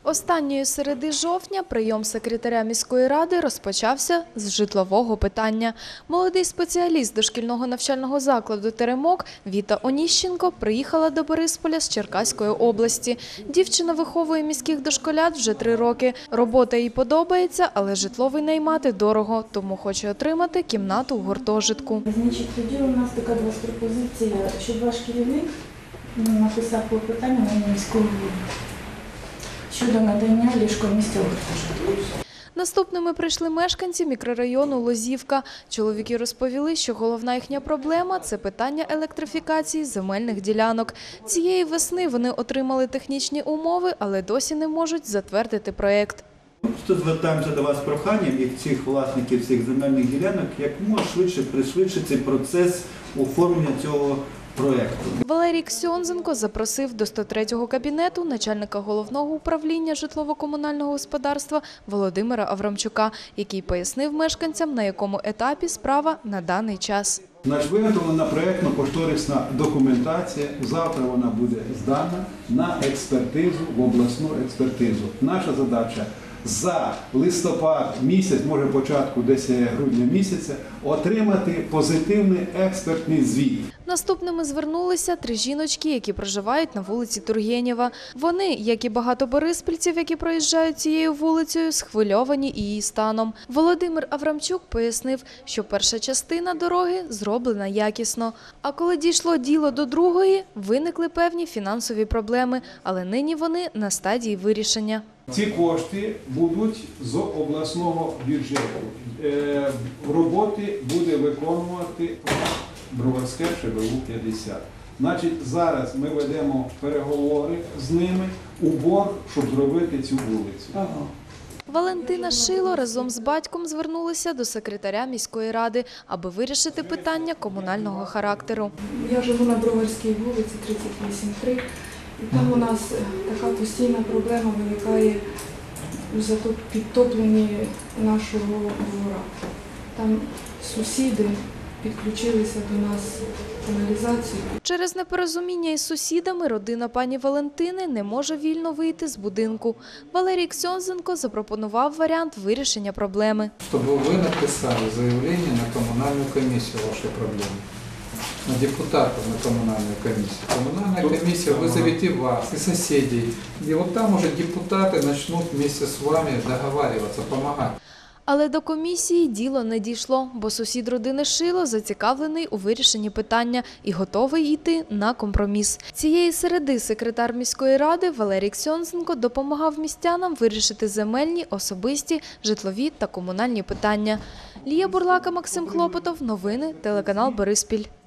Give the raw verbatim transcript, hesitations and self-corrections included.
Останньої середи жовтня прийом секретаря міської ради розпочався з житлового питання. Молодий спеціаліст дошкільного навчального закладу «Теремок» Віта Оніщенко приїхала до Борисполя з Черкаської області. Дівчина виховує міських дошколят вже три роки. Робота їй подобається, але житловий наймати дорого, тому хоче отримати кімнату в гуртожитку. Значить, тоді у нас така два пропозиція, щоб ваш керівник написав клопотання на міську раду щодо надання ліжко-місця в гуртожитку. Наступними прийшли мешканці мікрорайону Лозівка. Чоловіки розповіли, що головна їхня проблема – це питання електрифікації земельних ділянок. Цієї весни вони отримали технічні умови, але досі не можуть затвердити проєкт. Тут звертаємося до вас з проханням і цих власників цих земельних ділянок, як можна швидше пришвидшити процес оформлення цього проєкту. Валерій Ксьонзенко запросив до сто третього кабінету начальника головного управління житлово-комунального господарства Володимира Аврамчука, який пояснив мешканцям, на якому етапі справа на даний час. Значить, виготовлена проєктно-кошторисна документація. Завтра вона буде здана на експертизу, в обласну експертизу. Наша задача – за листопад місяць, може початку десь грудня місяця, отримати позитивний експертний звіт. Наступними звернулися три жіночки, які проживають на вулиці Тургенєва. Вони, як і багато бориспільців, які проїжджають цією вулицею, схвильовані її станом. Володимир Аврамчук пояснив, що перша частина дороги зроблена якісно. А коли дійшло діло до другої, виникли певні фінансові проблеми, але нині вони на стадії вирішення. Ці кошти будуть з обласного бюджету. Е, роботи буде виконувати Броварське ШВУ п'ятдесят. Значить, зараз ми ведемо переговори з ними у борг, щоб зробити цю вулицю. Ага. Валентина Шило разом з батьком звернулися до секретаря міської ради, аби вирішити питання комунального характеру. Я живу на Броварській вулиці тридцять вісім три, і там у нас така постійна проблема виникає за підтоплення нашого двора. Там сусіди підключилися до нас каналізацію. Через непорозуміння із сусідами родина пані Валентини не може вільно вийти з будинку. Валерій Ксьонзенко запропонував варіант вирішення проблеми. Щоб ви написали заявлення на комунальну комісію вашої проблеми. На депутатов на коммунальную комиссию. Коммунальная комиссия вызовет и вас, и соседей. И вот там уже депутаты начнут вместе с вами договариваться, помогать. Але до комісії діло не дійшло, бо сусід родини Шило зацікавлений у вирішенні питання і готовий йти на компроміс. Цієї середи секретар міської ради Валерій Ксьонзенко допомагав містянам вирішити земельні, особисті, житлові та комунальні питання. Лія Бурлака, Максим Хлопотов. Новини. Телеканал Бориспіль.